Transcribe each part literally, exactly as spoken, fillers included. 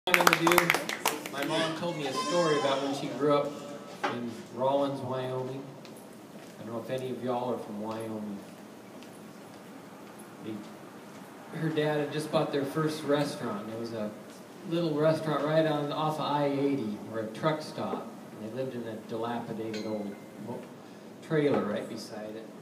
I'm going to do, my mom told me a story about when she grew up in Rawlins, Wyoming. I don't know if any of y'all are from Wyoming. They, her dad had just bought their first restaurant. It was a little restaurant right on off of I eighty, or a truck stop. And they lived in a dilapidated old trailer right beside it.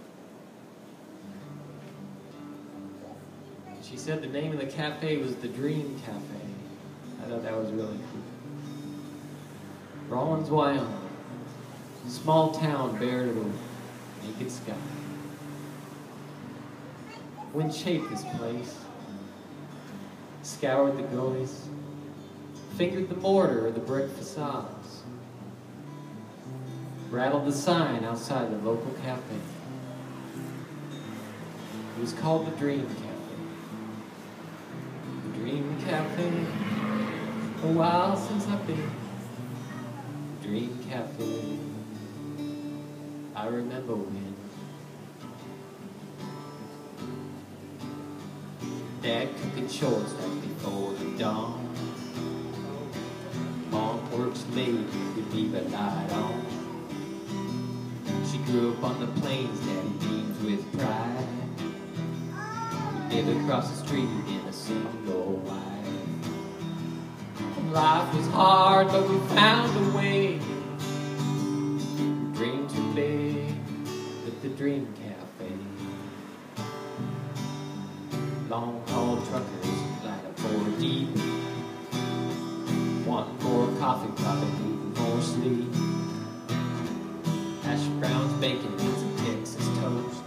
And she said the name of the cafe was the Dream Cafe. I thought that was really cool. Rawlins, Wyoming. Small town bare to the naked sky. Wind shaped this place. Scoured the gullies. Fingered the mortar of the brick facades. Rattled the sign outside the local cafe. It was called the Dream Cafe. The Dream Cafe. A while since I've been. Dream Cafe. I remember when Dad cooking shorts right before the dawn. Mom works late with leave a light on. She grew up on the plains, Daddy beams with pride. We live across the street in a single wide. Life was hard, but we found a way. Dreams were big at the Dream Cafe. Long haul truckers like a four deep, wanting more coffee, probably needing more sleep. Hash browns, bacon, and some Texas toast.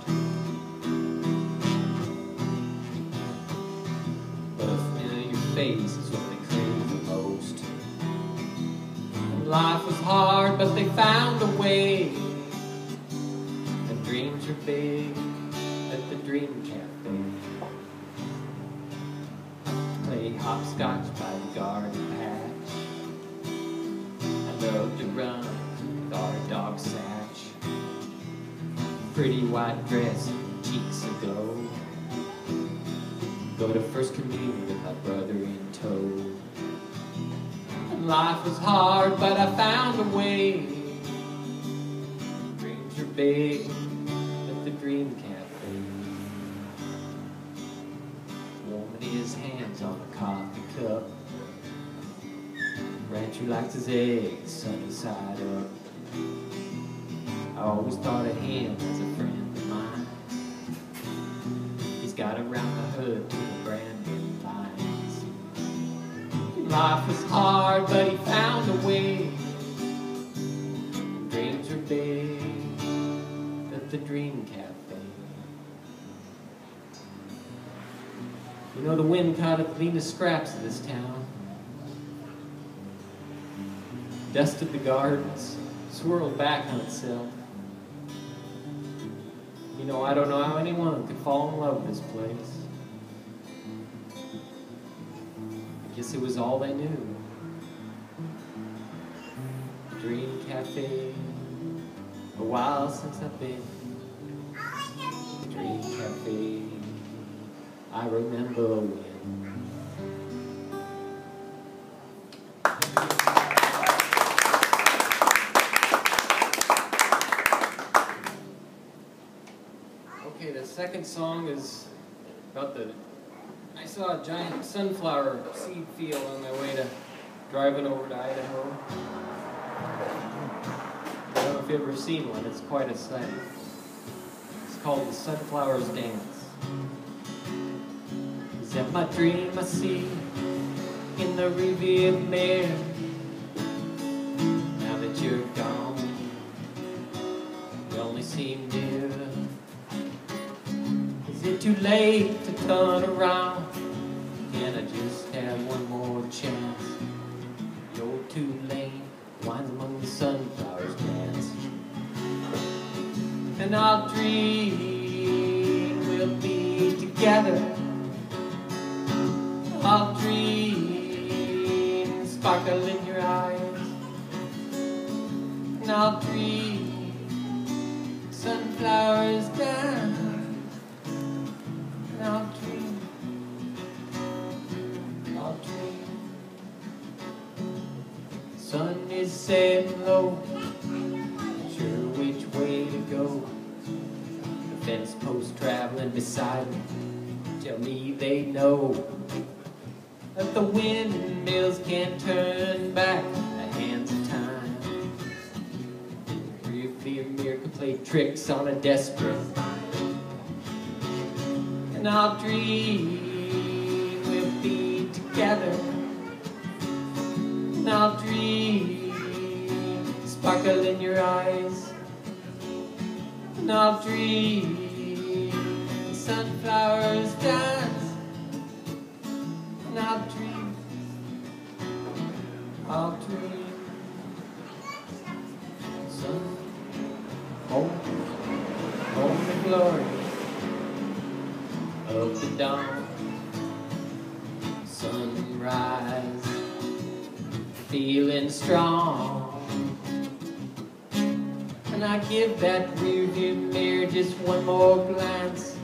But a familiar face is what they crave the most. And life was hard, but they found a way. And dreams are big at the Dream Cafe. Play hopscotch by the garden patch. I love to run with our dog Satch. Pretty white dress, cheeks aglow. Go to first communion with my brother in tow. And life was hard, but I found a way. Dreams are big at the Dream Cafe. Warming his hands on a coffee cup. Rancher likes his eggs sunny side up. I always thought of him as a friend of mine. He's got around the hood to the branding lines. Life was hard, but he found a way. Dreams are big at the Dream Cafe. You know, the wind caught up the cleanest scraps of this town. Dusted the gardens, swirled back on itself. You know, I don't know how anyone could fall in love with this place. I guess it was all they knew. Dream Cafe. A while since I've been. Dream Cafe. I remember when. Okay, the second song is about the, I saw a giant sunflower seed field on my way to driving over to Idaho. I don't know if you've ever seen one, it's quite a sight. It's called the Sunflower's Dance. Is that my dream I see in the rearview mirror? Now that you're gone, you only seem near. Is it too late to turn around? Can I just have one more chance? You're too late, winds among the sunflowers dance. And our dream will be together. Our dream sparkle in your eyes. And our dream sunflowers dance. And our dream, our dream is setting low, not sure which way to go. The fence post traveling beside me tell me they know that the windmills can't turn back the hands of time. Rearview mirror can play tricks on a desperate mind, and I'll dream we'll be together. And I'll dream sparkle in your eyes, and I'll dream sunflowers dance, and I'll dream, I'll dream sun, home, home the glory of the dawn, sunrise, feeling strong. And I give that rearview mirror just one more glance.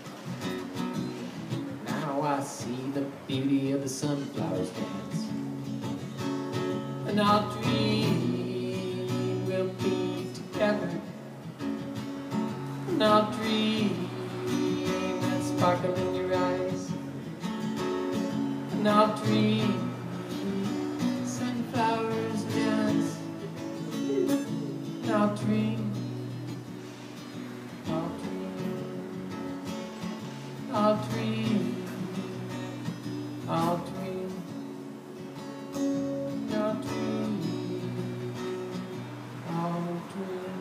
Now I see the beauty of the sunflowers dance. And I'll dream we'll be together. And I'll dream that sparkle in your eyes. And I'll dream sunflowers dance. And I'll dream, I'll dream, I'll dream, I'll dream, I'll dream, I'll dream.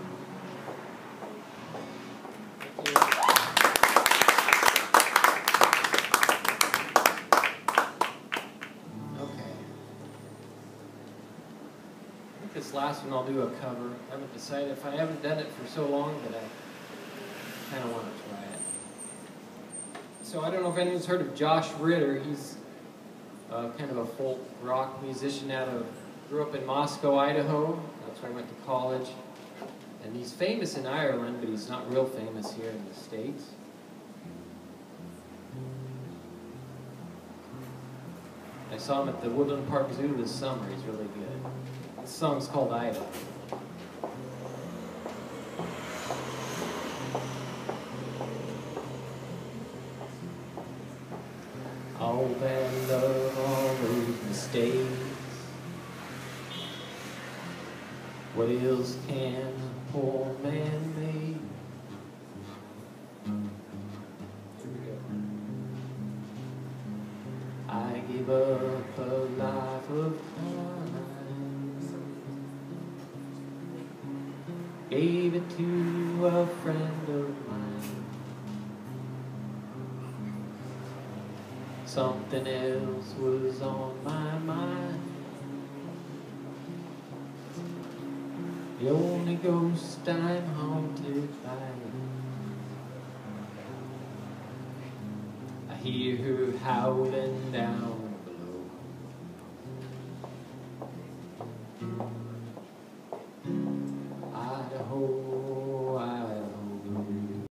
This last one I'll do a cover. I haven't decided if I haven't done it for so long that I kind of want to try it. So I don't know if anyone's heard of Josh Ritter. He's uh, kind of a folk rock musician out of, grew up in Moscow, Idaho. That's where I went to college. And he's famous in Ireland, but he's not real famous here in the States. I saw him at the Woodland Park Zoo this summer. He's really good. The song's called Ida. All that love, all those mistakes, what else can a poor man make? Here we go. I give up a life of crime, gave it to a friend of mine. Something else was on my mind. The only ghost I'm haunted by. I hear her howling down